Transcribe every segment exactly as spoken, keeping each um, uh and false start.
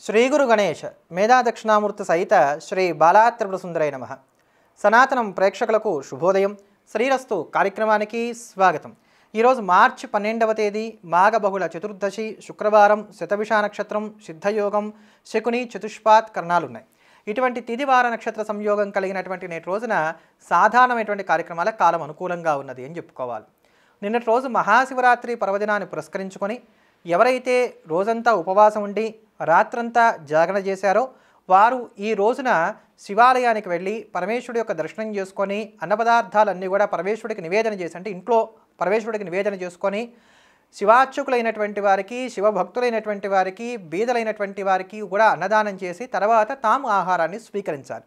శ్రీ గురు గణేష్ మేధా దక్షిణామూర్తి సహిత శ్రీ బాలాత్రిపుర సుందరై నమః. సనాతనం ప్రేక్షకులకు శుభోదయం. శ్రీరస్తు కార్యక్రమానికి స్వాగతం. ఈరోజు మార్చి పన్నెండవ తేదీ మాఘ బహుళ చతుర్దశి శుక్రవారం, శతభిష నక్షత్రం, సిద్ధయోగం, శకుని చతుష్పాత్ కర్ణాలున్నాయి. ఇటువంటి తిదివార నక్షత్ర సంయోగం కలిగినటువంటి నేటి రోజున సాధారణమైనటువంటి కార్యక్రమాల కాలం అనుకూలంగా ఉన్నది అని చెప్పుకోవాలి. నిన్నటి రోజు మహాశివరాత్రి పర్వదినాన్ని పురస్కరించుకొని ఎవరైతే రోజంతా ఉపవాసం ఉండి రాత్రంతా జాగరణ చేశారో వారు ఈ రోజున శివాలయానికి వెళ్ళి పరమేశ్వరుడి యొక్క దర్శనం చేసుకొని అన్న పదార్థాలన్నీ కూడా పరమేశ్వరుడికి నివేదన చేసి, అంటే ఇంట్లో పరమేశ్వరుడికి నివేదన చేసుకొని శివార్చకులైనటువంటి వారికి, శివభక్తులైనటువంటి వారికి, బీదలైనటువంటి వారికి కూడా అన్నదానం చేసి తర్వాత తాము ఆహారాన్ని స్వీకరించాలి.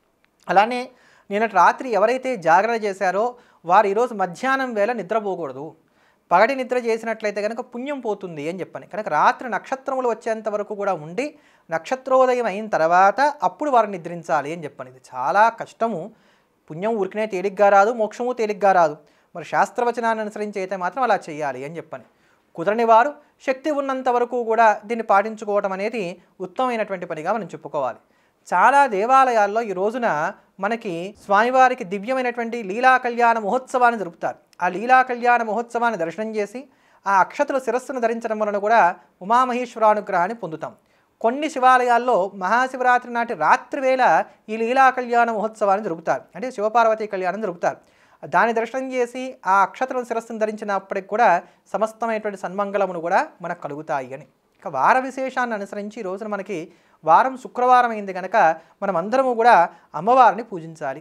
అలానే నిన్నటి రాత్రి ఎవరైతే జాగరణ చేశారో వారు ఈరోజు మధ్యాహ్నం వేళ నిద్రపోకూడదు. పగటి నిద్ర చేసినట్లయితే కనుక పుణ్యం పోతుంది అని చెప్పని, కనుక రాత్రి నక్షత్రములు వచ్చేంత వరకు కూడా ఉండి నక్షత్రోదయం అయిన తర్వాత అప్పుడు వారు నిద్రించాలి అని చెప్పని. ఇది చాలా కష్టము. పుణ్యం ఊరికనే తేలిగ్గా రాదు, మోక్షము తేలిగ్గా రాదు. మరి శాస్త్రవచనాన్ని అనుసరించి అయితే మాత్రం అలా చేయాలి అని చెప్పని. కుదరని వారు శక్తి ఉన్నంత వరకు కూడా దీన్ని పాటించుకోవడం అనేది ఉత్తమమైనటువంటి పనిగా మనం చెప్పుకోవాలి. చాలా దేవాలయాల్లో ఈ రోజున మనకి స్వామివారికి దివ్యమైనటువంటి లీలా కళ్యాణ మహోత్సవాన్ని జరుపుతారు. ఆ లీలా కళ్యాణ మహోత్సవాన్ని దర్శనం చేసి ఆ అక్షతలు శిరస్సును ధరించడం వలన కూడా ఉమామహేశ్వరానుగ్రహాన్ని పొందుతాం. కొన్ని శివాలయాల్లో మహాశివరాత్రి నాటి రాత్రి వేళ ఈ లీలా కళ్యాణ మహోత్సవాన్ని జరుపుతారు, అంటే శివపార్వతీ కళ్యాణం జరుపుతారు. దాని దర్శనం చేసి ఆ అక్షతలను శిరస్సును ధరించినప్పటికి కూడా సమస్తమైనటువంటి సన్మంగళమును కూడా మనకు కలుగుతాయి అని. ఇక వార విశేషాన్ని అనుసరించి ఈ రోజున మనకి వారం శుక్రవారం అయింది కనుక మనం అందరము కూడా అమ్మవారిని పూజించాలి.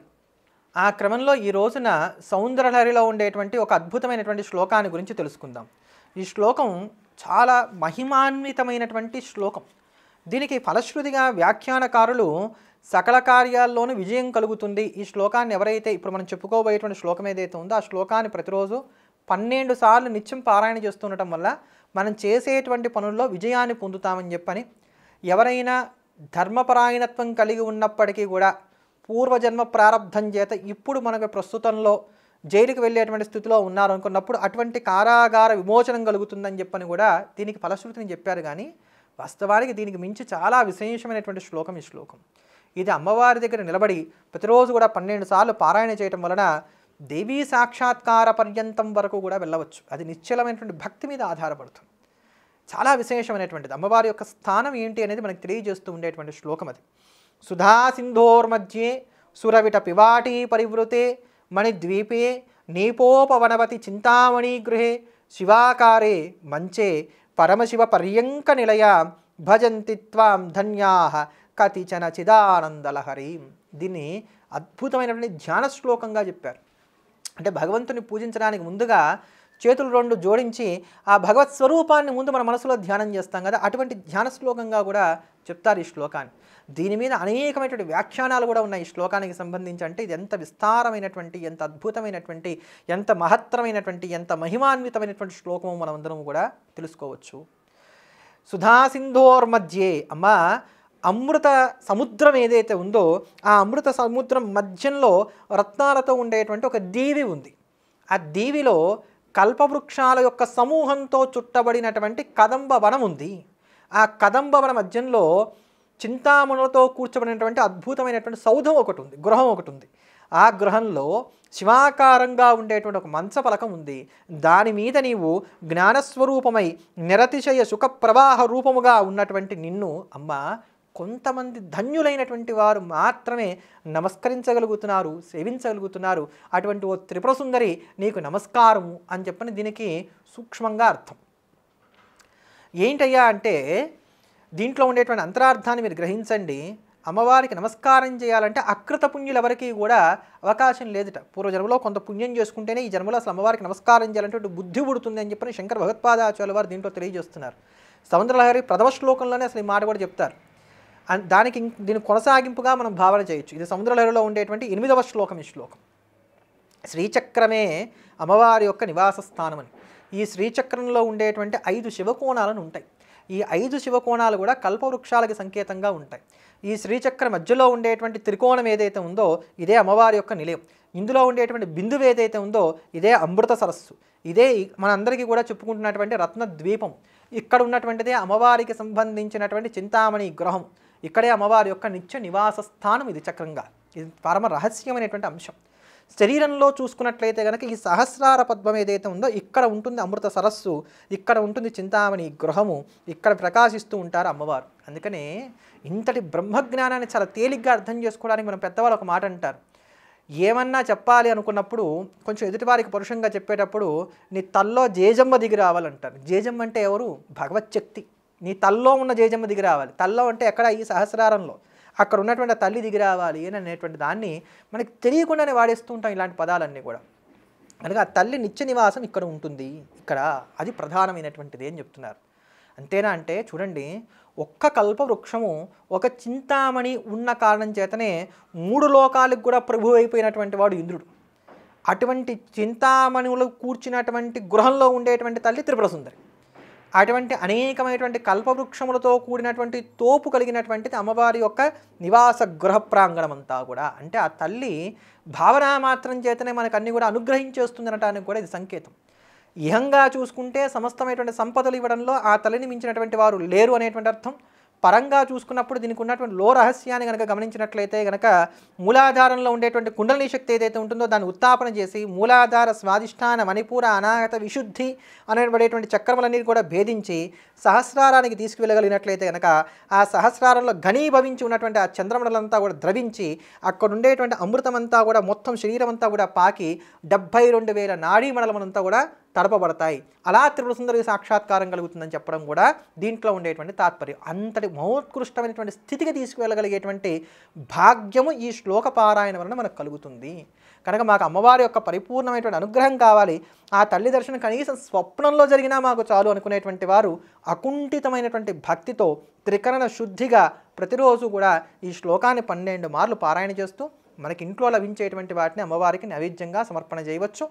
ఆ క్రమంలో ఈ రోజున సౌందర్యలహరిలో ఉండేటువంటి ఒక అద్భుతమైనటువంటి శ్లోకాన్ని గురించి తెలుసుకుందాం. ఈ శ్లోకం చాలా మహిమాన్వితమైనటువంటి శ్లోకం. దీనికి ఫలశ్రుతిగా వ్యాఖ్యానకారులు సకల కార్యాల్లోనూ విజయం కలుగుతుంది. ఈ శ్లోకాన్ని ఎవరైతే ఇప్పుడు మనం చెప్పుకోబోయేటువంటి శ్లోకం ఏదైతే ఉందో ఆ శ్లోకాన్ని ప్రతిరోజు పన్నెండు సార్లు నిత్యం పారాయణ చేస్తుండటం వల్ల మనం చేసేటువంటి పనుల్లో విజయాన్ని పొందుతామని చెప్పని, ఎవరైనా ధర్మపరాయణత్వం కలిగి ఉన్నప్పటికీ కూడా పూర్వజన్మ ప్రారంధం చేత ఇప్పుడు మనకు ప్రస్తుతంలో జైలుకి వెళ్ళేటువంటి స్థితిలో ఉన్నారు అనుకున్నప్పుడు అటువంటి కారాగార విమోచనం కలుగుతుందని చెప్పని కూడా దీనికి ఫలశ్రుతిని చెప్పారు. కానీ వాస్తవానికి దీనికి మించి చాలా విశేషమైనటువంటి శ్లోకం ఈ శ్లోకం. ఇది అమ్మవారి దగ్గర నిలబడి ప్రతిరోజు కూడా పన్నెండు సార్లు పారాయణ చేయటం వలన దేవీ సాక్షాత్కార పర్యంతం వరకు కూడా వెళ్ళవచ్చు. అది నిశ్చలమైనటువంటి భక్తి మీద ఆధారపడుతుంది. చాలా విశేషమైనటువంటిది. అమ్మవారి యొక్క స్థానం ఏంటి అనేది మనకు తెలియజేస్తూ ఉండేటువంటి శ్లోకం అది. సుధా సింధోర్మధ్యే సురవిట పివాటీ పరివృతే మణిద్వీపే నీపోపవనవతి చింతామణి గృహే శివాకారే మంచే పరమశివ పర్యంక నిలయ భజంతి త్వాం ధన్యాః కతిచన చిదానందలహరీం. దీన్ని అద్భుతమైనటువంటి ధ్యాన శ్లోకంగా చెప్పారు. అంటే భగవంతుని పూజించడానికి ముందుగా చేతులు రెండు జోడించి ఆ భగవత్ స్వరూపాన్ని ముందు మన మనసులో ధ్యానం చేస్తాం కదా, అటువంటి ధ్యాన శ్లోకంగా కూడా చెప్తారు ఈ శ్లోకాన్ని. దీని మీద అనేకమైనటువంటి వ్యాఖ్యానాలు కూడా ఉన్నాయి ఈ శ్లోకానికి సంబంధించి. అంటే ఇది ఎంత విస్తారమైనటువంటి, ఎంత అద్భుతమైనటువంటి, ఎంత మహత్తరమైనటువంటి, ఎంత మహిమాన్వితమైనటువంటి శ్లోకము మనం అందరం కూడా తెలుసుకోవచ్చు. సుధా సింధోర్మధ్యే, అమ్మ అమృత సముద్రం ఏదైతే ఉందో ఆ అమృత సముద్రం మధ్యంలో రత్నాలతో ఉండేటువంటి ఒక దీవి ఉంది. ఆ దీవిలో కల్పవృక్షాల యొక్క సమూహంతో చుట్టబడినటువంటి కదంబ వనం ఉంది. ఆ కదంబ వన మధ్యంలో చింతామణులతో కూర్చబడినటువంటి అద్భుతమైనటువంటి సౌధం ఒకటి ఉంది, గృహం ఒకటి ఉంది. ఆ గృహంలో శివాకారంగా ఉండేటువంటి ఒక మంచ పలకం ఉంది. దాని మీద నీవు జ్ఞానస్వరూపమై నిరతిశయ సుఖ ప్రవాహ రూపముగా ఉన్నటువంటి నిన్ను అమ్మ కొంతమంది ధన్యులైనటువంటి వారు మాత్రమే నమస్కరించగలుగుతున్నారు, సేవించగలుగుతున్నారు. అటువంటి ఓ త్రిపుర సుందరి నీకు నమస్కారము అని చెప్పని దీనికి సూక్ష్మంగా అర్థం. ఏంటయ్యా అంటే దీంట్లో ఉండేటువంటి అంతరార్థాన్ని మీరు గ్రహించండి. అమ్మవారికి నమస్కారం చేయాలంటే అకృత పుణ్యులు ఎవరికి కూడా అవకాశం లేదుట. పూర్వజన్మలో కొంత పుణ్యం చేసుకుంటేనే ఈ జన్మలో అసలు అమ్మవారికి నమస్కారం చేయాలంటే బుద్ధి పుడుతుంది అని చెప్పని శంకర భగవత్పాదాచార్యుల వారు దీంట్లో తెలియజేస్తున్నారు. సౌందర్యలహరి ప్రథమ శ్లోకంలోనే అసలు ఈ మాట కూడా చెప్తారు. దానికి దీని కొనసాగింపుగా మనం భావన చేయొచ్చు. ఇది సముద్రలహరిలో ఉండేటువంటి ఎనిమిదవ శ్లోకం. ఈ శ్లోకం శ్రీచక్రమే అమ్మవారి యొక్క నివాస స్థానం అని. ఈ శ్రీచక్రంలో ఉండేటువంటి ఐదు శివకోణాలను ఉంటాయి. ఈ ఐదు శివకోణాలు కూడా కల్పవృక్షాలకి సంకేతంగా ఉంటాయి. ఈ శ్రీచక్ర మధ్యలో ఉండేటువంటి త్రికోణం ఏదైతే ఉందో ఇదే అమ్మవారి యొక్క నిలయం. ఇందులో ఉండేటువంటి బిందువు ఏదైతే ఉందో ఇదే అమృత సరస్సు. ఇదే మనందరికీ కూడా చెప్పుకుంటున్నటువంటి రత్న ద్వీపం. ఇక్కడ ఉన్నటువంటిది అమ్మవారికి సంబంధించినటువంటి చింతామణి గృహం. ఇక్కడే అమ్మవారి యొక్క నిత్య నివాస స్థానం ఇది చక్రంగా. ఇది పరమ రహస్యమైనటువంటి అంశం. శరీరంలో చూసుకున్నట్లయితే కనుక ఈ సహస్రార పద్మం ఏదైతే ఉందో ఇక్కడ ఉంటుంది అమృత సరస్సు, ఇక్కడ ఉంటుంది చింతామణి గృహము, ఇక్కడ ప్రకాశిస్తూ ఉంటారు అమ్మవారు. అందుకనే ఇంతటి బ్రహ్మజ్ఞానాన్ని చాలా తేలిగ్గా అర్థం చేసుకోవడానికి మనం పెద్దవాళ్ళు ఒక మాట అంటారు, ఏమన్నా చెప్పాలి అనుకున్నప్పుడు కొంచెం ఎదుటివారికి పరుషంగా చెప్పేటప్పుడు నీ తల్లో జేజమ్మ దిగి రావాలంటారు. జేజమ్మ అంటే ఎవరు? భగవచ్చక్తి. నీ తల్లో ఉన్న జేజమ్మ దిగి రావాలి. తల్లో అంటే ఎక్కడ? ఈ సహస్రారంలో. అక్కడ ఉన్నటువంటి తల్లి దిగి రావాలి అని అనేటువంటి దాన్ని మనకి తెలియకుండానే వాడేస్తూ ఉంటాం ఇలాంటి పదాలన్నీ కూడా. కనుక ఆ తల్లి నిత్య నివాసం ఇక్కడ ఉంటుంది, ఇక్కడ అది ప్రధానమైనటువంటిది అని చెప్తున్నారు. అంతేనా అంటే చూడండి, ఒక్క కల్పవృక్షము ఒక చింతామణి ఉన్న కారణం చేతనే మూడు లోకాలకు కూడా ప్రభు అయిపోయినటువంటి వాడు ఇంద్రుడు. అటువంటి చింతామణులు కూర్చున్నటువంటి గృహంలో ఉండేటువంటి తల్లి త్రిపుర సుందరి. అటువంటి అనేకమైనటువంటి కల్పవృక్షములతో కూడినటువంటి తోపు కలిగినటువంటిది అమ్మవారి యొక్క నివాస గృహ ప్రాంగణం అంతా కూడా. అంటే ఆ తల్లి భావన మాత్రం చేతనే మనకు అన్ని కూడా అనుగ్రహించేస్తుందనటానికి కూడా ఇది సంకేతం. ఇహంగా చూసుకుంటే సమస్తమైనటువంటి సంపదలు ఇవ్వడంలో ఆ తల్లిని మించినటువంటి వారు లేరు అనేటువంటి అర్థం. పరంగా చూసుకున్నప్పుడు దీనికి ఉన్నటువంటి లో రహస్యాన్ని కనుక గమనించినట్లయితే కనుక మూలాధారంలో ఉండేటువంటి కుండలిని శక్తి ఏదైతే ఉంటుందో దాన్ని ఉత్తాపన చేసి మూలాధార స్వాధిష్టాన మణిపూర అనాగత విశుద్ధి అనేటువంటి చక్రములన్నీ కూడా భేదించి సహస్రారానికి తీసుకువెళ్ళగలిగినట్లయితే కనుక ఆ సహస్రారంలో ఘనీభవించి ఉన్నటువంటి ఆ చంద్రమండలంతా కూడా ద్రవించి అక్కడ ఉండేటువంటి అమృతమంతా కూడా మొత్తం శరీరం అంతా కూడా పాకి డెబ్భై రెండు వేల నాడీ మండలమంతా కూడా తడపబడతాయి. అలా త్రిపుర సుందరి సాక్షాత్కారం కలుగుతుందని చెప్పడం కూడా దీంట్లో ఉండేటువంటి తాత్పర్యం. అంతటి మహోత్కృష్టమైనటువంటి స్థితికి తీసుకువెళ్ళగలిగేటువంటి భాగ్యము ఈ శ్లోక పారాయణ వలన మనకు కలుగుతుంది. కనుక మాకు అమ్మవారి యొక్క పరిపూర్ణమైనటువంటి అనుగ్రహం కావాలి, ఆ తల్లి దర్శనం కనీసం స్వప్నంలో జరిగినా మాకు చాలు అనుకునేటువంటి వారు అకుంఠితమైనటువంటి భక్తితో త్రికరణ శుద్ధిగా ప్రతిరోజు కూడా ఈ శ్లోకాన్ని పన్నెండు మార్లు పారాయణ చేస్తూ మనకి ఇంట్లో లభించేటువంటి వాటిని అమ్మవారికి నైవేద్యంగా సమర్పణ చేయవచ్చు.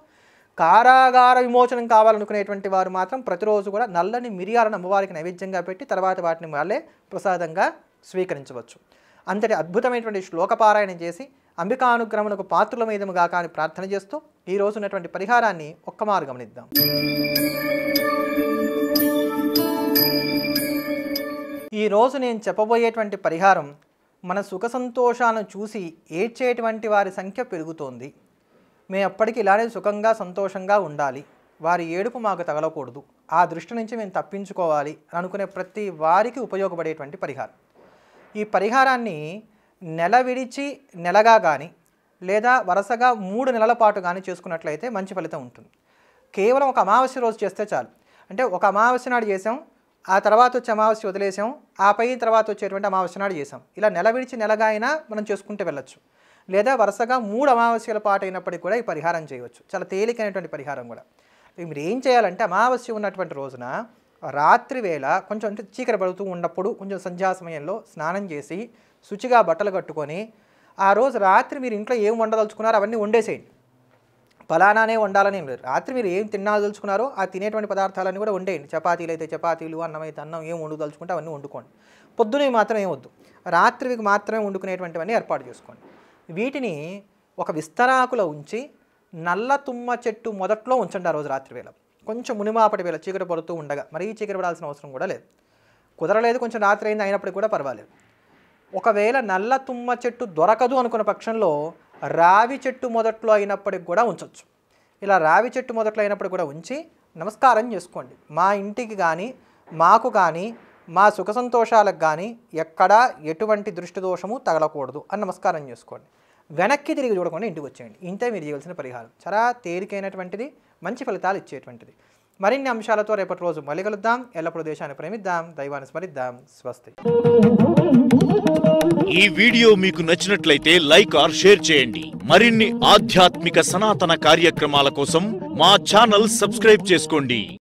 కారాగార విమోచనం కావాలనుకునేటువంటి వారు మాత్రం ప్రతిరోజు కూడా నల్లని మిరియాలను అమ్మవారికి నైవేద్యంగా పెట్టి తర్వాత వాటిని వాళ్ళే ప్రసాదంగా స్వీకరించవచ్చు. అంతటి అద్భుతమైనటువంటి శ్లోకపారాయణం చేసి అంబికా అనుగ్రహమునకు పాత్రుల మీదముగా కానీ ప్రార్థన చేస్తూ ఈ రోజు ఉన్నటువంటి పరిహారాన్ని ఒక్కమారు గమనిద్దాం. ఈరోజు నేను చెప్పబోయేటువంటి పరిహారం, మన సుఖ సంతోషాలను చూసి ఏడ్చేటువంటి వారి సంఖ్య పెరుగుతోంది. మేము ఎప్పటికీ ఇలానే సుఖంగా సంతోషంగా ఉండాలి, వారి ఏడుపు మాకు తగలకూడదు, ఆ దృష్టి నుంచి మేము తప్పించుకోవాలి అని అనుకునే ప్రతి వారికి ఉపయోగపడేటువంటి పరిహారం. ఈ పరిహారాన్ని నెల విడిచి నెలగా కానీ లేదా వరుసగా మూడు నెలల పాటు కానీ చేసుకున్నట్లయితే మంచి ఫలితం ఉంటుంది. కేవలం ఒక అమావాస్య రోజు చేస్తే చాలు. అంటే ఒక అమావాస్య నాడు చేసాం, ఆ తర్వాత వచ్చే అమావాస్య వదిలేసాం, ఆ పై తర్వాత వచ్చేటువంటి అమావాస్య నాడు చేసాం. ఇలా నెల విడిచి నెలగా అయినా మనం చేసుకుంటూ వెళ్ళచ్చు. లేదా వరుసగా మూడు అమావాస్యల పాటు అయినప్పటికీ కూడా ఈ పరిహారం చేయవచ్చు. చాలా తేలికైనటువంటి పరిహారం కూడా. మీరు ఏం చేయాలంటే అమావాస్య ఉన్నటువంటి రోజున రాత్రి వేళ కొంచెం అంటే చీకటి పడుతూ ఉన్నప్పుడు కొంచెం సంధ్యా సమయంలో స్నానం చేసి శుచిగా బట్టలు కట్టుకొని ఆ రోజు రాత్రి మీరు ఇంట్లో ఏం వండదలుచుకున్నారో అవన్నీ వండేసేయండి. ఫలానానే వండాలని ఏం లేదు. రాత్రి మీరు ఏం తినాదలుచుకున్నారో ఆ తినేటువంటి పదార్థాలన్నీ కూడా వండేయండి. చపాతీలు అయితే చపాతీలు, అన్నం అయితే అన్నం, ఏం వండుదలుచుకుంటే అవన్నీ వండుకోండి. పొద్దునే మాత్రం ఏమొద్దు, రాత్రికి మాత్రమే వండుకునేటువంటివన్నీ ఏర్పాటు చేసుకోండి. వీటిని ఒక విస్తరాకులో ఉంచి నల్ల తుమ్మ చెట్టు మొదట్లో ఉంచండి. ఆ రోజు రాత్రి వేళ కొంచెం మునిమాపటి వేళ చీకటి పడుతూ ఉండగా, మరీ చీకటి పడాల్సిన అవసరం కూడా లేదు. కుదరలేదు కొంచెం రాత్రి అయింది అయినప్పటికీ కూడా పర్వాలేదు. ఒకవేళ నల్ల తుమ్మ చెట్టు దొరకదు అనుకున్న పక్షంలో రావి చెట్టు మొదట్లో అయినప్పటికి కూడా ఉంచవచ్చు. ఇలా రావి చెట్టు మొదట్లో అయినప్పటికి కూడా ఉంచి నమస్కారం చేసుకోండి. మా ఇంటికి కానీ మాకు కానీ మా సుఖ సంతోషాలకు కానీ ఎక్కడా ఎటువంటి దృష్టి దోషము తగలకూడదు అని నమస్కారం చేసుకోండి. వెనక్కి తిరిగి చూడకుండా ఇంటికి వచ్చేయండి. ఇంతే మీరు చేయవలసిన పరిహారం. చాలా తేలికైనటువంటిది, మంచి ఫలితాలు ఇచ్చేటువంటిది. మరిన్ని అంశాలతో రేపటి రోజు మళ్ళీ కలుద్దాం. ఎల్లప్పుడూ దేశాన్ని ప్రేమిద్దాం, దైవాన్ని స్మరిద్దాం. స్వస్తి. ఈ వీడియో మీకు నచ్చినట్లయితే లైక్ ఆర్ షేర్ చేయండి. మరిన్ని ఆధ్యాత్మిక సనాతన కార్యక్రమాల కోసం మా ఛానల్ సబ్స్క్రైబ్ చేసుకోండి.